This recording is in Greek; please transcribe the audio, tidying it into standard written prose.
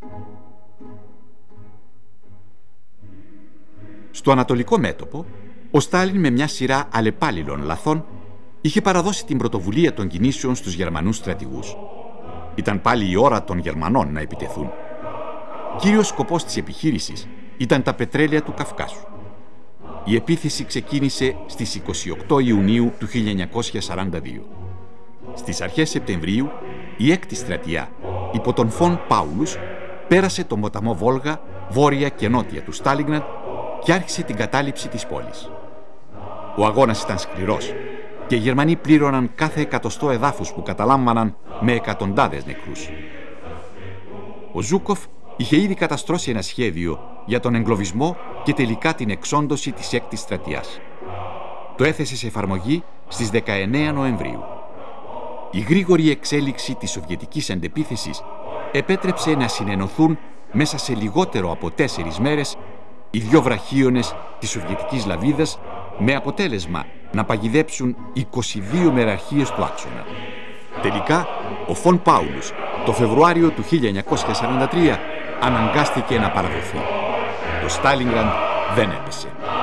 Στο ανατολικό μέτωπο, ο Στάλιν με μια σειρά αλλεπάλληλων λαθών είχε παραδώσει την πρωτοβουλία των κινήσεων στους Γερμανούς στρατηγούς. Ήταν πάλι η ώρα των Γερμανών να επιτεθούν. Κύριος σκοπός της επιχείρησης ήταν τα πετρέλαια του Καυκάσου. Η επίθεση ξεκίνησε στις 28 Ιουνίου του 1942. Στις αρχές Σεπτεμβρίου, η 6η στρατιά, υπό τον Φον Πάουλους, πέρασε τον ποταμό Βόλγα, βόρεια και νότια του Στάλινγκραντ και άρχισε την κατάληψη της πόλης. Ο αγώνας ήταν σκληρός και οι Γερμανοί πλήρωναν κάθε εκατοστό εδάφους που καταλάμβαναν με εκατοντάδες νεκρούς. Ο Ζούκοφ είχε ήδη καταστρώσει ένα σχέδιο για τον εγκλωβισμό και τελικά την εξόντωση της 6ης στρατιάς. Το έθεσε σε εφαρμογή στις 19 Νοεμβρίου. Η γρήγορη εξέλιξη της σοβιετικής αντεπίθεσης επέτρεψε να συνενωθούν μέσα σε λιγότερο από 4 μέρες οι 2 βραχίονες της Σοβιετικής Λαβίδας, με αποτέλεσμα να παγιδέψουν 22 μεραρχίες του άξονα. Τελικά, ο Φον Πάουλους το Φεβρουάριο του 1943 αναγκάστηκε να παραδοθεί. Το Στάλινγκραντ δεν έπεσε.